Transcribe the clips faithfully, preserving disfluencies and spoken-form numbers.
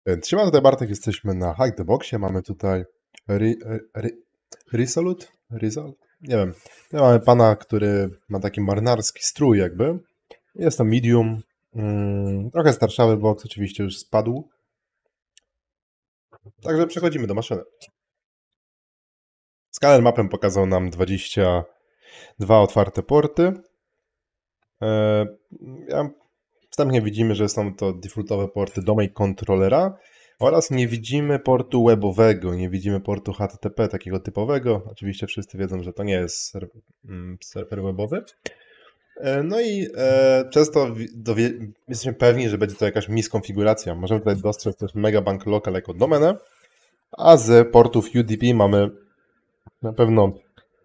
Trzymaj tutaj Bartek, jesteśmy na Hack the Boxie, mamy tutaj ri, ri, Resolute? Result? Nie wiem. Tutaj mamy pana, który ma taki marynarski strój jakby. Jest to medium. Mm, trochę starszawy box, oczywiście już spadł. Także przechodzimy do maszyny. Skaner mapem pokazał nam dwadzieścia dwa otwarte porty. E, ja, wstępnie widzimy, że są to defaultowe porty domain controllera. Oraz nie widzimy portu webowego, nie widzimy portu H T T P takiego typowego. Oczywiście wszyscy wiedzą, że to nie jest ser mm, serwer webowy. E, No i e, przez to dowie jesteśmy pewni, że będzie to jakaś miskonfiguracja. Możemy tutaj dostrzec też Megabank Local jako domenę, a z portów U D P mamy na pewno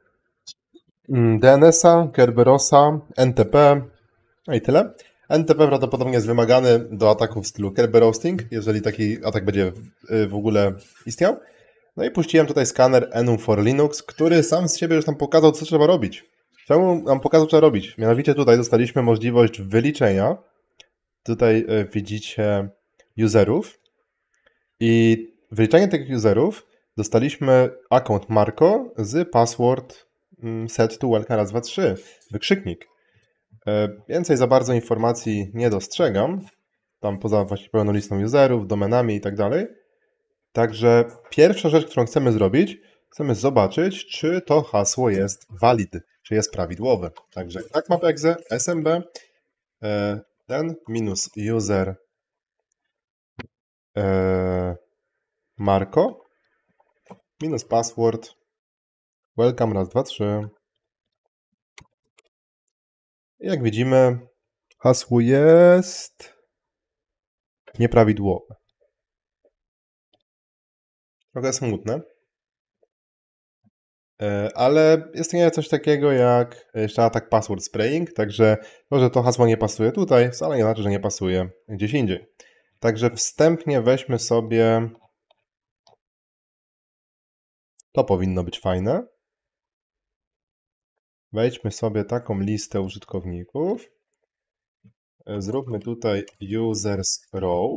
D N S-a, Kerberosa, N T P, no i tyle. N T P prawdopodobnie jest wymagany do ataków w stylu Kerberoasting, jeżeli taki atak będzie w ogóle istniał. No i puściłem tutaj skaner enum for Linux, który sam z siebie już nam pokazał, co trzeba robić. Czemu nam pokazał, co trzeba robić? Mianowicie tutaj dostaliśmy możliwość wyliczenia. Tutaj widzicie userów. I wyliczenie tych userów dostaliśmy account Marco z password set to welcome raz dwa trzy. Wykrzyknik. Więcej za bardzo informacji nie dostrzegam. Tam poza właśnie pełną listą userów, domenami i tak dalej. Także pierwsza rzecz, którą chcemy zrobić, chcemy zobaczyć, czy to hasło jest valid, czy jest prawidłowe. Także tak map exe smb ten minus user Marco minus password welcome raz dwa trzy. Jak widzimy, hasło jest nieprawidłowe. Trochę smutne. Ale istnieje coś takiego jak jeszcze atak password spraying, także to, że to hasło nie pasuje tutaj, wcale nie znaczy, że nie pasuje gdzieś indziej. Także wstępnie weźmy sobie, to powinno być fajne. Wejdźmy sobie taką listę użytkowników. Zróbmy tutaj users row.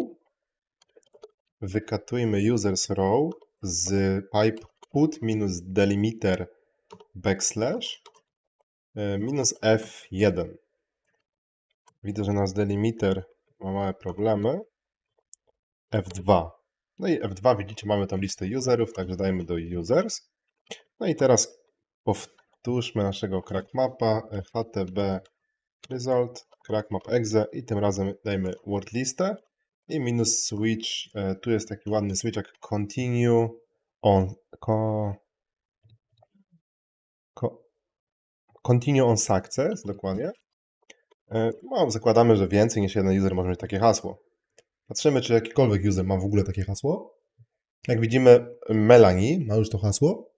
Wykatujmy users row z pipe put minus delimiter backslash minus F jeden. Widzę, że nasz delimiter ma małe problemy. F dwa. No i F dwa, widzicie, mamy tam listę userów, także dajmy do users. No i teraz powtórzmy naszego crackmapa htb result crackmap exe i tym razem dajmy word listę i minus switch. Tu jest taki ładny switch jak continue on co, co, continue on success, dokładnie. No, zakładamy, że więcej niż jeden user może mieć takie hasło. Patrzymy, czy jakikolwiek user ma w ogóle takie hasło. Jak widzimy, Melanie ma już to hasło.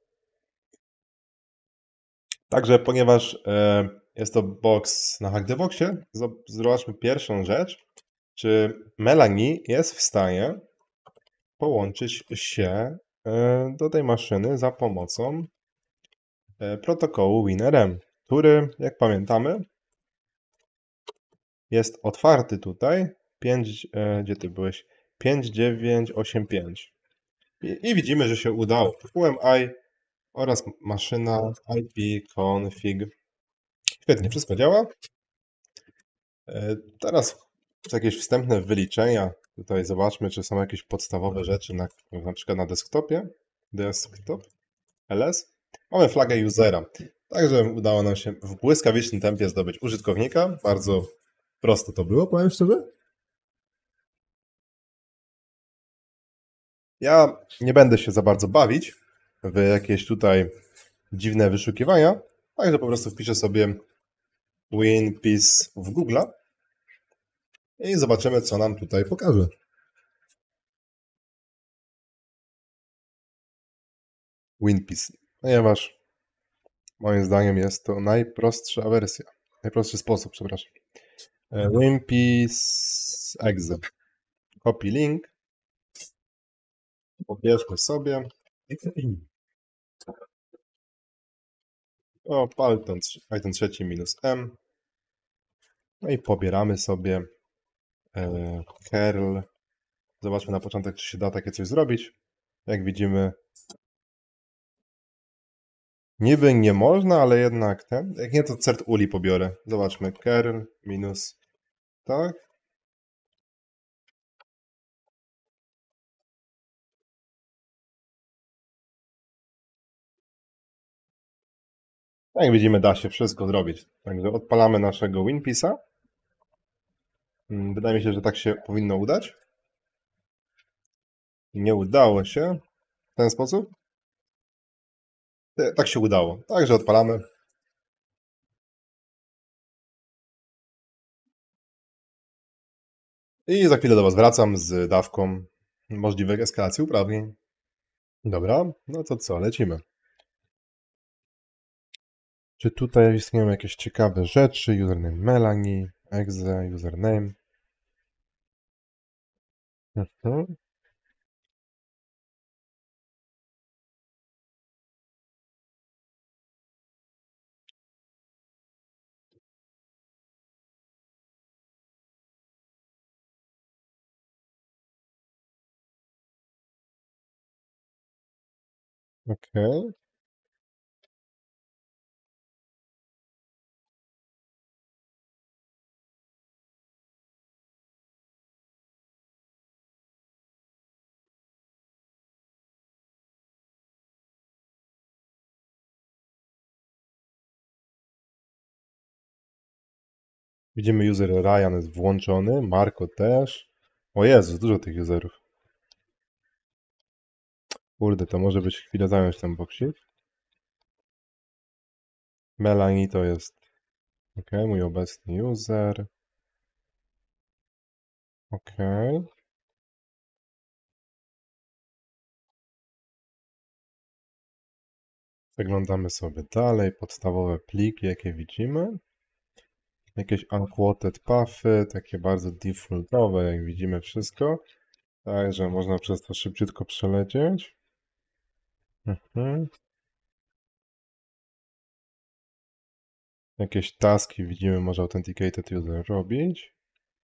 Także ponieważ e, jest to box na Hack the Boxie, zobaczmy pierwszą rzecz. Czy Melanie jest w stanie połączyć się e, do tej maszyny za pomocą e, protokołu WinRM, który, jak pamiętamy, jest otwarty tutaj. pięć, e, gdzie ty byłeś? pięć dziewięć osiem pięć. I, I widzimy, że się udało. U M I oraz maszyna I P config. Świetnie, wszystko działa. Teraz jakieś wstępne wyliczenia. Tutaj zobaczmy, czy są jakieś podstawowe rzeczy, na, na przykład na desktopie. Desktop, L S. Mamy flagę usera. Także udało nam się w błyskawicznym tempie zdobyć użytkownika. Bardzo prosto to było, powiem szczerze. Ja nie będę się za bardzo bawić w jakieś tutaj dziwne wyszukiwania, także po prostu wpiszę sobie WinPiece w Google i zobaczymy, co nam tutaj pokaże. WinPiece, ponieważ moim zdaniem jest to najprostsza wersja, najprostszy sposób, przepraszam. WinPiece exe. Copy link. Pobierzmy sobie. O, Python, Python trzy minus M. No i pobieramy sobie e, curl Zobaczmy na początek, czy się da takie coś zrobić. Jak widzimy, niby nie można, ale jednak ten. Jak nie, to cert uli pobiorę. Zobaczmy. Kernel minus. Tak. Jak widzimy, da się wszystko zrobić. Także odpalamy naszego WinPisa. Wydaje mi się, że tak się powinno udać. Nie udało się w ten sposób. Tak się udało. Także odpalamy. I za chwilę do Was wracam z dawką możliwych eskalacji uprawnień. Dobra, no to co, lecimy. Czy tutaj istnieją jakieś ciekawe rzeczy? Username Melanie, exe, username. Mhm. Okej. Widzimy, user Ryan jest włączony, Marco też. O Jezus, dużo tych userów. Kurde, to może być chwilę zająć ten boksik. Melanie to jest, ok, mój obecny user. Ok. Zaglądamy sobie dalej, podstawowe pliki, jakie widzimy. Jakieś unquoted pathy, takie bardzo defaultowe, jak widzimy wszystko. Także można przez to szybciutko przelecieć. Mhm. Jakieś taski widzimy, może authenticated user robić.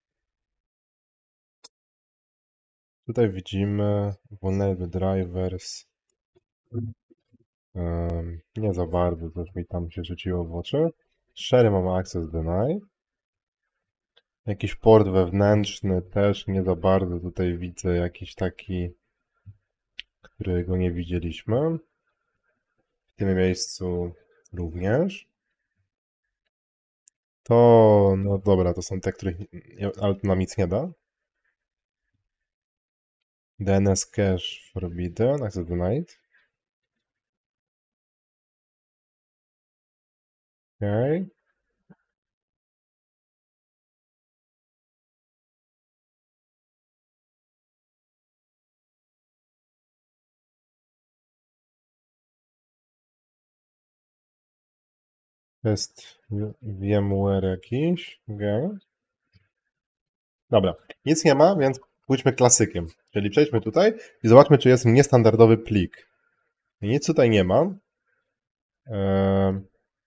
Tutaj widzimy vulnerable drivers. Um, nie za bardzo, coś mi tam się rzuciło w oczy. Share mam access deny. Jakiś port wewnętrzny też nie za bardzo tutaj widzę jakiś taki, którego nie widzieliśmy. W tym miejscu również. To, no dobra, to są te, których, ale to nam nic nie da. D N S cache forbidden, access denied. Okay. Jest VMware jakiś. Okay. Dobra, nic nie ma, więc pójdźmy klasykiem. Czyli przejdźmy tutaj i zobaczmy, czy jest niestandardowy plik. Nic tutaj nie ma. Ehm,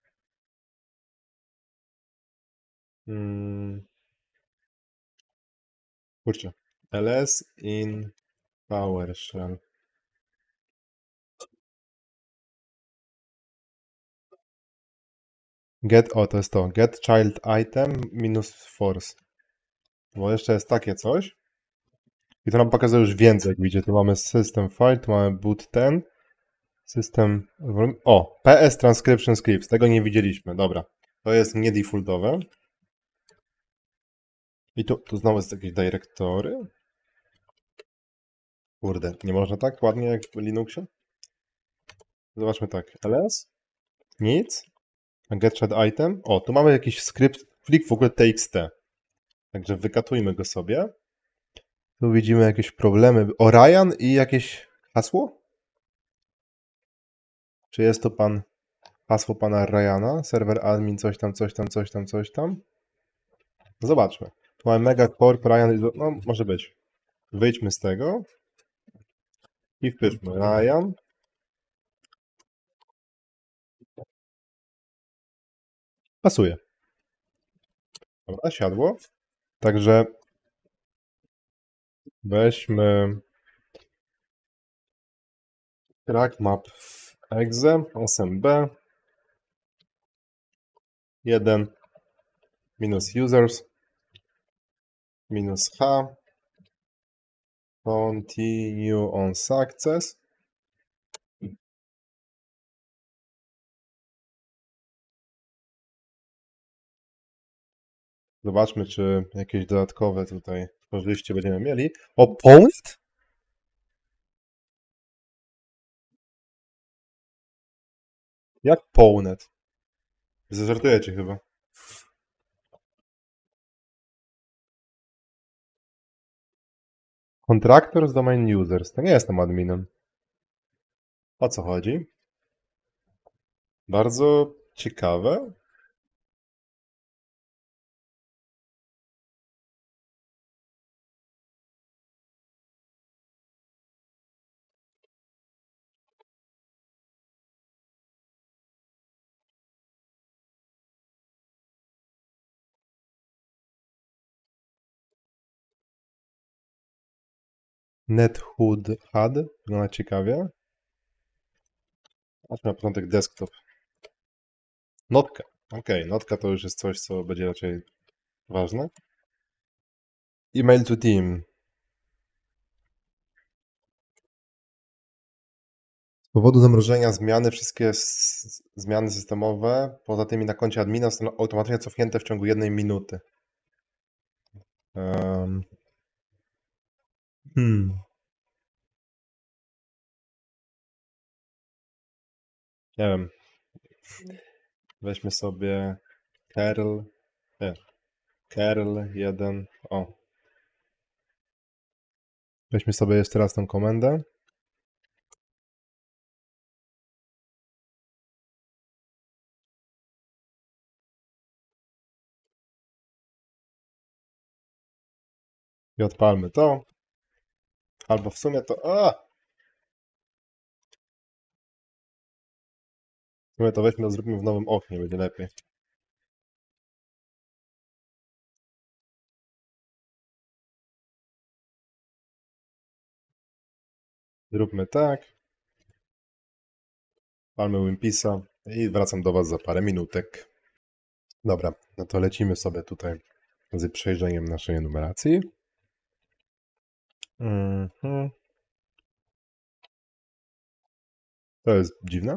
hmm, kurczę. ls in PowerShell. Get, o to jest to. Get child item minus force. Bo jeszcze jest takie coś. I to nam pokazuje już więcej, jak widzicie. Tu mamy system file, tu mamy boot ten. System... O, P S transcription scripts. Tego nie widzieliśmy. Dobra. To jest niedefaultowe. I tu, tu znowu jest jakieś dyrektory. Kurde, nie można tak ładnie jak w Linuxie? Zobaczmy tak. ls. Nic. Get chat item. O, tu mamy jakiś skrypt, plik w ogóle txt. Także wykatujmy go sobie. Tu widzimy jakieś problemy. Orion i jakieś hasło? Czy jest to pan hasło pana Ryana? Server admin, coś tam, coś tam, coś tam, coś tam. Zobaczmy. Tu mamy megacorp, Ryan, no może być. Wyjdźmy z tego i wpiszmy Ryan. Pasuje. Dobra, siadło. Także Weźmy track map exe smb jeden minus users minus h continue on success. Zobaczmy, czy jakieś dodatkowe tutaj korzyści będziemy mieli. Opponent? Jak Pownet? Zażartujecie chyba. Contractors domain users. To nie jestem adminem. O co chodzi? Bardzo ciekawe. NetHood H U D. Wygląda ciekawie. Aż na początek desktop. Notka. Ok, notka to już jest coś, co będzie raczej ważne. Email to team. Z powodu zamrożenia zmiany, wszystkie s- zmiany systemowe, poza tymi na koncie admina, są automatycznie cofnięte w ciągu jednej minuty. Um, hmm. Nie wiem. Weźmy sobie curl. Nie. curl jeden. O. Weźmy sobie jeszcze raz tą komendę. I odpalmy to. Albo w sumie to... A! W sumie to weźmy, to zróbmy w nowym oknie, będzie lepiej. Zróbmy tak. Palmy Wimpisa i wracam do Was za parę minutek. Dobra, no to lecimy sobie tutaj z przejrzeniem naszej enumeracji. Mhm. To jest dziwne.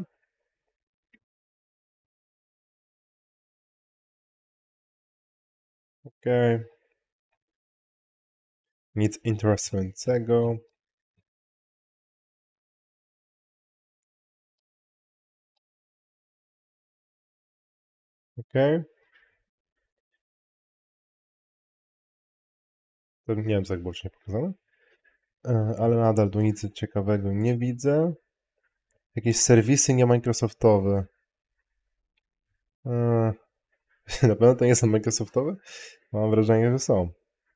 Ok. Nic interesującego. Ok. To nie wiem, co jak było nie pokazane. E, Ale nadal tu nic ciekawego nie widzę. Jakieś serwisy nie Microsoftowe. E, Na pewno to nie są Microsoftowe? Mam wrażenie, że są.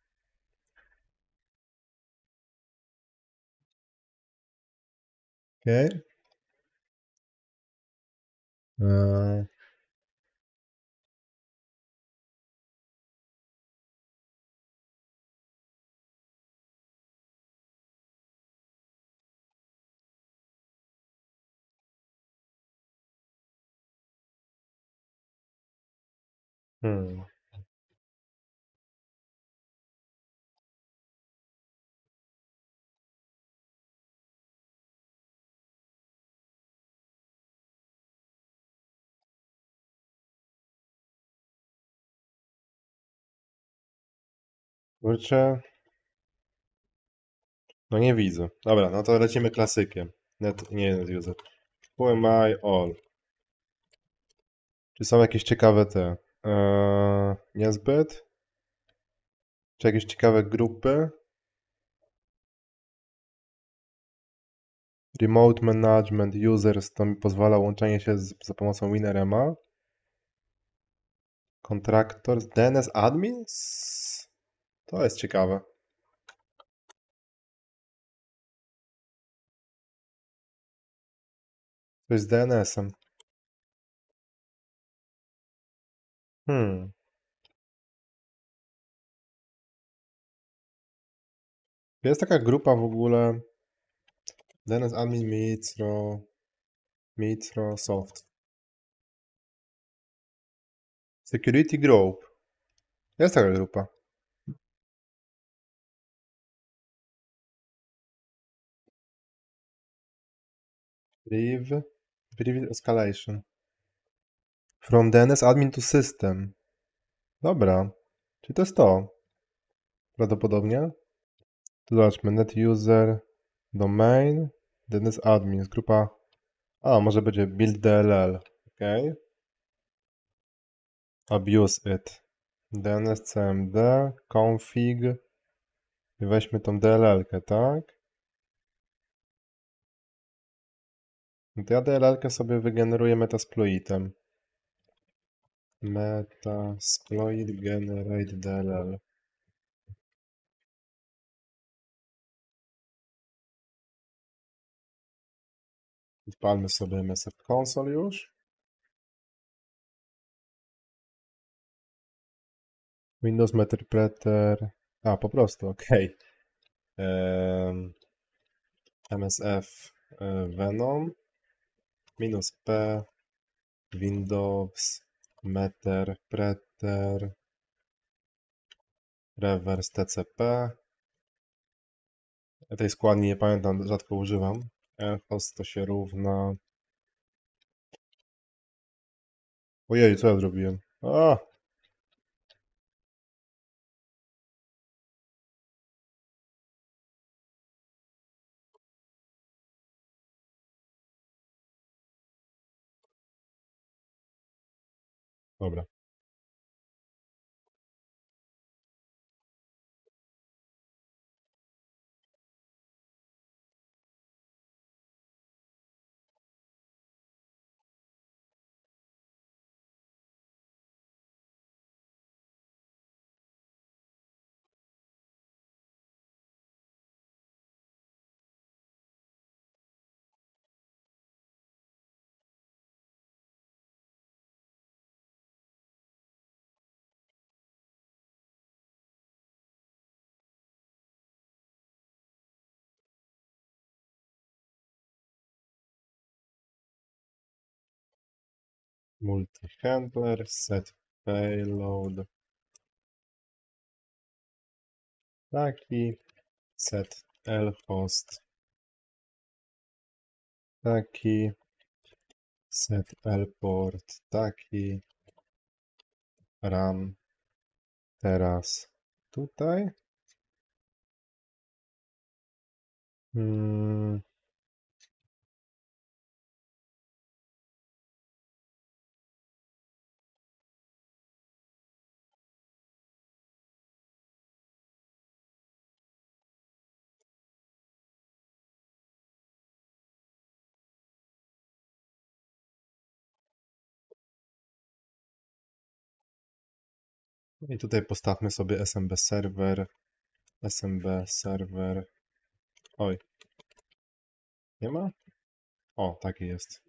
Ok. E, Hmm. Kurczę. No nie widzę. Dobra, no to lecimy klasykiem. Net, nie net user. Who am I all? Czy są jakieś ciekawe te? Eee, niezbyt? Czy jakieś ciekawe grupy? Remote Management Users to mi pozwala łączenie się z, za pomocą WinRM'a. Contractors, D N S Admins? To jest ciekawe. To jest z D N S-em. Hmm. Jest taka grupa w ogóle D N S Admin Micro, Microsoft. Security Group. Jest taka grupa. Priv, Priv Escalation. From D N S Admin to System. Dobra. Czyli to jest to. Prawdopodobnie. Tu zobaczmy. Net User, Domain, D N S Admin. Jest grupa. A, może będzie Build D L L. Ok. Abuse it. D N S C M D, config. I weźmy tą D L L-kę, tak? No to ja D L L-kę sobie wygeneruję metasploitem. Metasploit generate D L L. Odpalmy sobie M S F Console już. Windows Interpreter. A, po prostu, ok. Um, M S F uh, Venom. Minus P. Windows Meterpreter. Reverse T C P. Ja tej składni nie pamiętam, rzadko używam. Host to się równa. Ojej, co ja zrobiłem? A! Dobra. Multi-handler, set payload. Taki. Set lhost. Taki. Set lport. Taki. Ram. Teraz tutaj. Hmm. I tutaj postawmy sobie S M B server. S M B server. Oj. Nie ma? O, taki jest.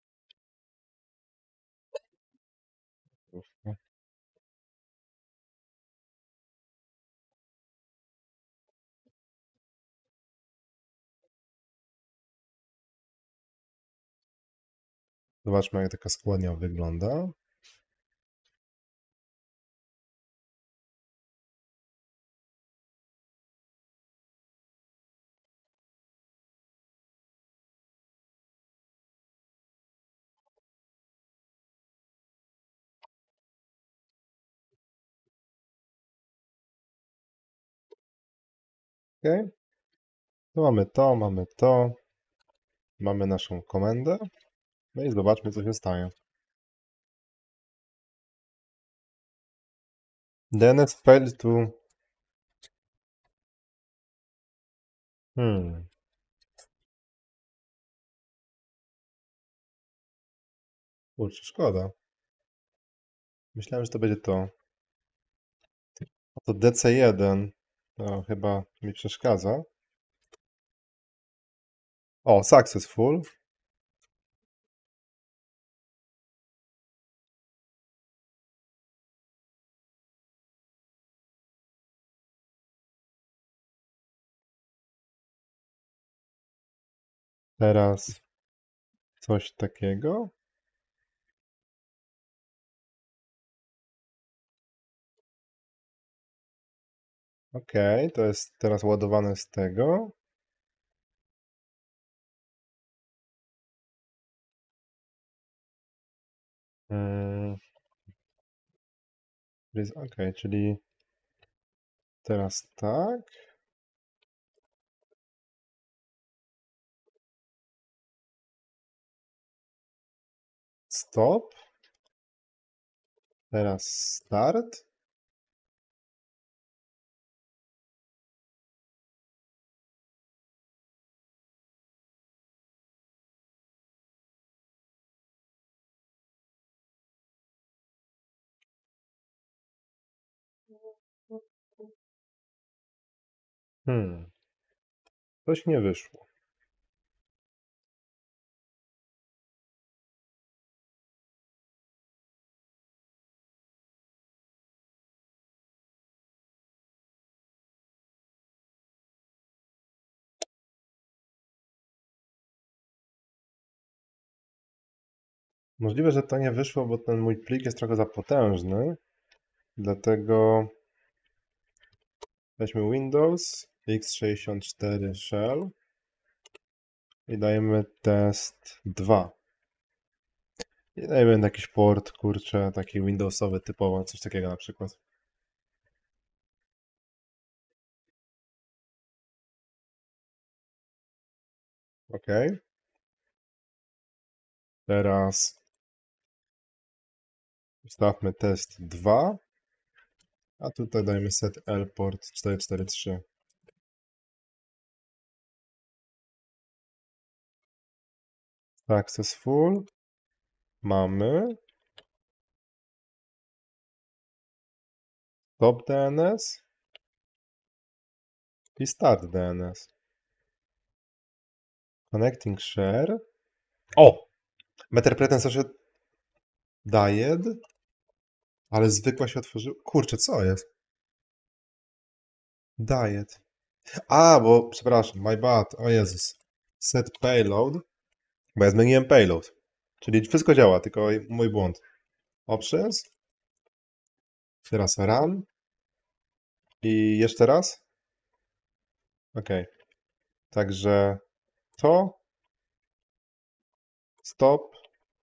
Zobaczmy, jak taka składnia wygląda. Ok. Tu mamy to, mamy to. Mamy naszą komendę. No i zobaczmy, co się stanie. D N S failed to... Hmm. Kurczę, szkoda. Myślałem, że to będzie to. A to D C jeden. To chyba mi przeszkadza. O, successful. Teraz coś takiego. Ok, to jest teraz ładowane z tego. Hmm. Ok, czyli teraz tak. Stop. Teraz start. Hmm. Coś nie wyszło. Możliwe, że to nie wyszło, bo ten mój plik jest trochę za potężny. Dlatego weźmy Windows, X sześćdziesiąt cztery Shell i dajemy test dwa. I dajmy jakiś port, kurczę, taki Windowsowy typowo, coś takiego na przykład. Ok. Teraz ustawmy test dwa, a tutaj dajmy set L port cztery cztery trzy. Successful. Mamy. Stop D N S i start D N S. Connecting share. O! Meterpretens się daje, ale zwykła się otworzyła. Kurczę, co jest? Diet. A, bo przepraszam, my bad. O Jezus. Set payload. Bo ja zmieniłem payload. Czyli wszystko działa, tylko mój błąd. Options. Teraz run. I jeszcze raz. Ok. Także to. Stop.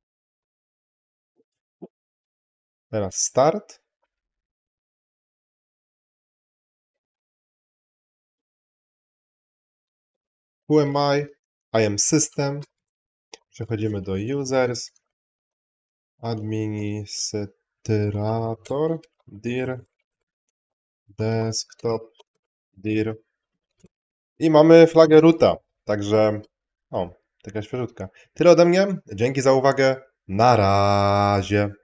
Teraz start. Who am I? I am system. Przechodzimy do users. Administrator. Dir. Desktop. Dir. I mamy flagę roota. Także, o, taka świeżutka. Tyle ode mnie. Dzięki za uwagę. Na razie.